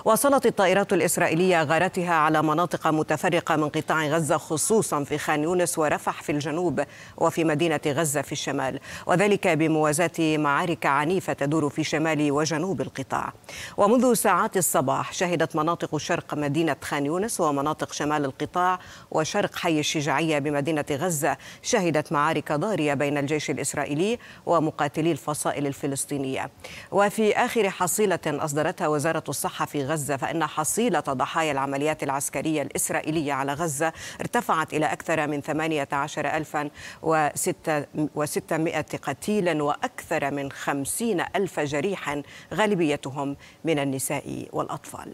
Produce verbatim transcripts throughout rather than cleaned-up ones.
واصلت الطائرات الإسرائيلية غاراتها على مناطق متفرقة من قطاع غزة، خصوصا في خان يونس ورفح في الجنوب وفي مدينة غزة في الشمال، وذلك بموازاة معارك عنيفة تدور في شمال وجنوب القطاع. ومنذ ساعات الصباح شهدت مناطق شرق مدينة خان يونس ومناطق شمال القطاع وشرق حي الشجاعية بمدينة غزة شهدت معارك ضارية بين الجيش الإسرائيلي ومقاتلي الفصائل الفلسطينية. وفي آخر حصيلة أصدرتها وزارة الصحة في غزة، فإن حصيلة ضحايا العمليات العسكرية الإسرائيلية على غزة ارتفعت إلى أكثر من ثمانية عشر ألفا وستمائة قتيل وأكثر من خمسين ألف جريحا، غالبيتهم من النساء والأطفال.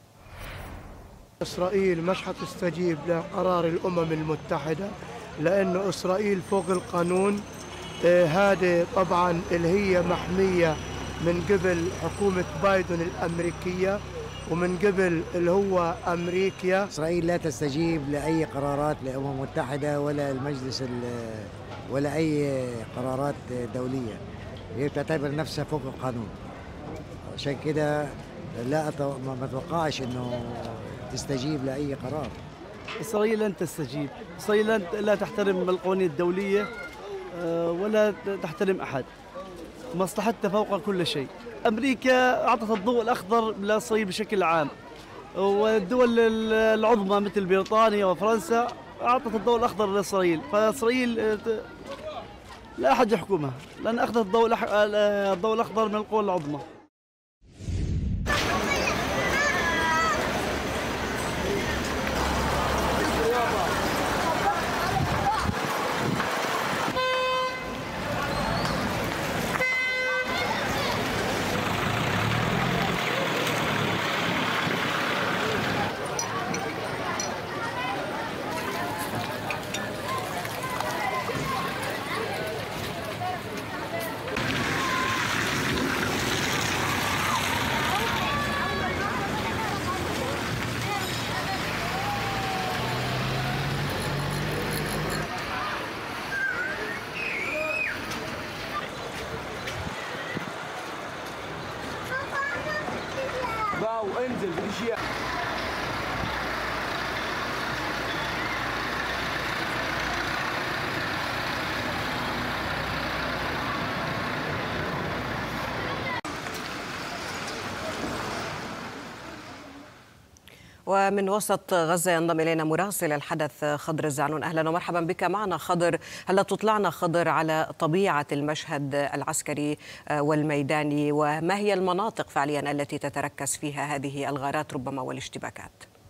إسرائيل مش حتستجيب لقرار الأمم المتحدة، لأن إسرائيل فوق القانون. هذه طبعا اللي هي محمية من قبل حكومة بايدن الأمريكية ومن قبل اللي هو أمريكا. إسرائيل لا تستجيب لأي قرارات للأمم المتحدة ولا المجلس ولا أي قرارات دولية، هي تعتبر نفسها فوق القانون. عشان كده لا أتو... ما أتوقعش إنه تستجيب لأي قرار. إسرائيل لن تستجيب، إسرائيل لا تحترم القوانين الدولية ولا تحترم أحد، مصلحتها فوق كل شيء. أمريكا أعطت الضوء الأخضر لإسرائيل بشكل عام، والدول العظمى مثل بريطانيا وفرنسا أعطت الضوء الأخضر لإسرائيل، فإسرائيل لا أحد يحكمها لأن أخذت الضوء الضوء الأخضر من القوى العظمى. انزل بدي ومن وسط غزة ينضم إلينا مراسل الحدث خضر الزعنون. أهلا ومرحبا بك معنا خضر. هل تطلعنا خضر على طبيعة المشهد العسكري والميداني، وما هي المناطق فعليا التي تتركز فيها هذه الغارات ربما والاشتباكات؟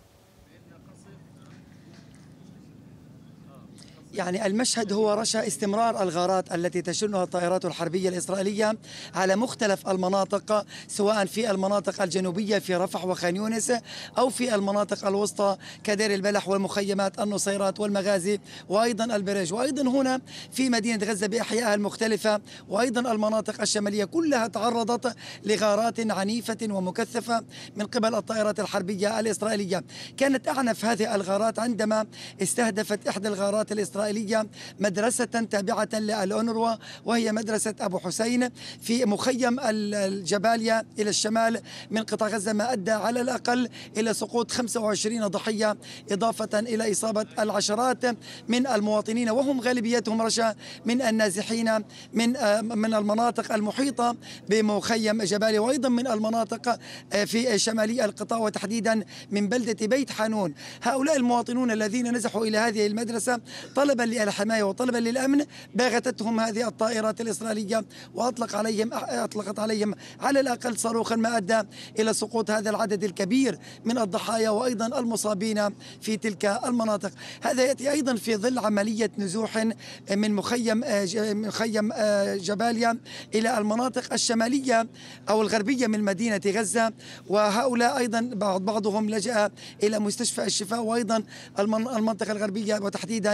يعني المشهد هو رشا استمرار الغارات التي تشنها الطائرات الحربية الإسرائيلية على مختلف المناطق، سواء في المناطق الجنوبية في رفح وخان يونس أو في المناطق الوسطى كدير البلح والمخيمات النصيرات والمغازي وأيضا البرج، وأيضا هنا في مدينة غزة بأحيائها المختلفة، وأيضا المناطق الشمالية كلها تعرضت لغارات عنيفة ومكثفة من قبل الطائرات الحربية الإسرائيلية. كانت أعنف هذه الغارات عندما استهدفت إحدى الغارات الإسرائيلية مدرسة تابعة للأونروا، وهي مدرسة أبو حسين في مخيم الجباليا إلى الشمال من قطاع غزة، ما أدى على الأقل إلى سقوط خمسة وعشرين ضحية، إضافة إلى إصابة العشرات من المواطنين، وهم غالبيتهم رشا من النازحين من من المناطق المحيطة بمخيم جباليا، وأيضا من المناطق في شمالي القطاع وتحديدا من بلدة بيت حانون. هؤلاء المواطنون الذين نزحوا إلى هذه المدرسة طلبا للحماية وطلبا للأمن باغتتهم هذه الطائرات الإسرائيلية وأطلق عليهم أطلقت عليهم على الأقل صاروخا، ما أدى إلى سقوط هذا العدد الكبير من الضحايا وأيضا المصابين في تلك المناطق. هذا يأتي أيضا في ظل عملية نزوح من مخيم مخيم جباليا إلى المناطق الشمالية أو الغربية من مدينة غزة، وهؤلاء أيضا بعض بعضهم لجأ إلى مستشفى الشفاء وأيضا المنطقة الغربية وتحديدا في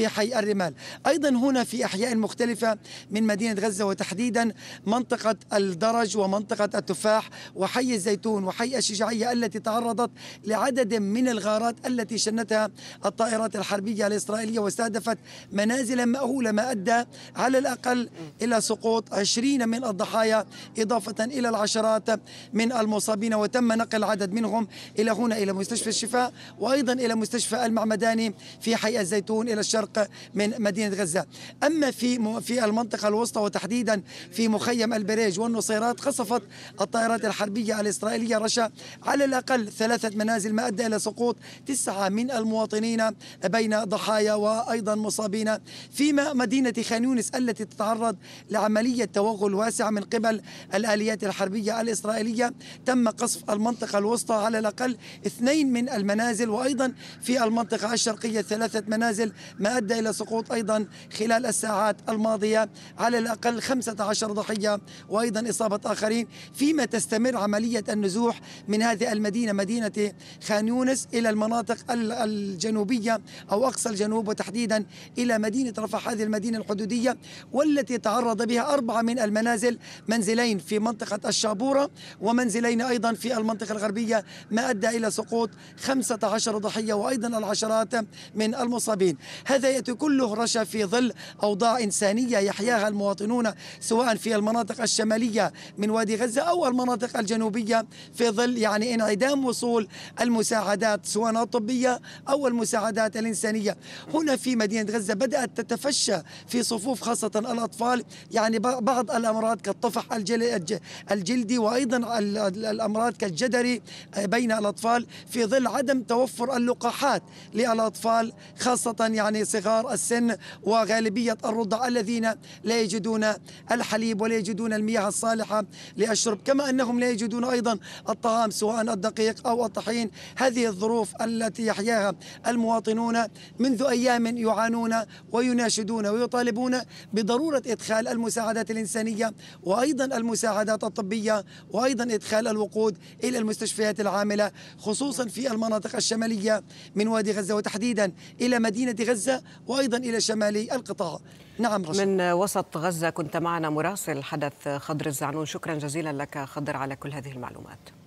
في حي الرمال. أيضا هنا في أحياء مختلفة من مدينة غزة وتحديدا منطقة الدرج ومنطقة التفاح وحي الزيتون وحي الشجاعية التي تعرضت لعدد من الغارات التي شنتها الطائرات الحربية الإسرائيلية واستهدفت منازلا مأهولة ما أدى على الأقل إلى سقوط عشرين من الضحايا إضافة إلى العشرات من المصابين، وتم نقل عدد منهم إلى هنا إلى مستشفى الشفاء وأيضا إلى مستشفى المعمداني في حي الزيتون إلى الشرق من مدينة غزة. أما في في المنطقة الوسطى وتحديدا في مخيم البريج والنصيرات قصفت الطائرات الحربية الإسرائيلية رشا على الأقل ثلاثة منازل ما أدى إلى سقوط تسعة من المواطنين بين ضحايا وأيضا مصابين، فيما مدينة خان يونس التي تتعرض لعملية توغل واسعة من قبل الآليات الحربية الإسرائيلية تم قصف المنطقة الوسطى على الأقل اثنين من المنازل، وأيضا في المنطقة الشرقية ثلاثة منازل ما أدى إلى سقوط أيضا خلال الساعات الماضية على الأقل خمسة عشر ضحية وأيضا إصابة آخرين، فيما تستمر عملية النزوح من هذه المدينة مدينة خان يونس إلى المناطق الجنوبية أو أقصى الجنوب وتحديدا إلى مدينة رفح، هذه المدينة الحدودية والتي تعرض بها أربعة من المنازل، منزلين في منطقة الشابورة ومنزلين أيضا في المنطقة الغربية ما أدى إلى سقوط خمسة عشر ضحية وأيضا العشرات من المصابين. هذا يأتي كله رشا في ظل أوضاع إنسانية يحياها المواطنون سواء في المناطق الشمالية من وادي غزة أو المناطق الجنوبية في ظل يعني انعدام وصول المساعدات سواء الطبية أو المساعدات الإنسانية. هنا في مدينة غزة بدأت تتفشى في صفوف خاصة الأطفال يعني بعض الأمراض كالطفح الجلدي وأيضا الأمراض كالجدري بين الأطفال في ظل عدم توفر اللقاحات للأطفال خاصة يعني صغار السن وغالبية الرضع الذين لا يجدون الحليب ولا يجدون المياه الصالحة للشرب، كما أنهم لا يجدون أيضا الطعام سواء الدقيق أو الطحين. هذه الظروف التي يحياها المواطنون منذ أيام يعانون ويناشدون ويطالبون بضرورة إدخال المساعدات الإنسانية وأيضا المساعدات الطبية وأيضا إدخال الوقود إلى المستشفيات العاملة خصوصا في المناطق الشمالية من وادي غزة وتحديدا إلى مدينة غزة وأيضا إلى شمال القطاع. نعم رشا. من وسط غزة كنت معنا مراسل حدث خضر الزعنون، شكرا جزيلا لك خضر على كل هذه المعلومات.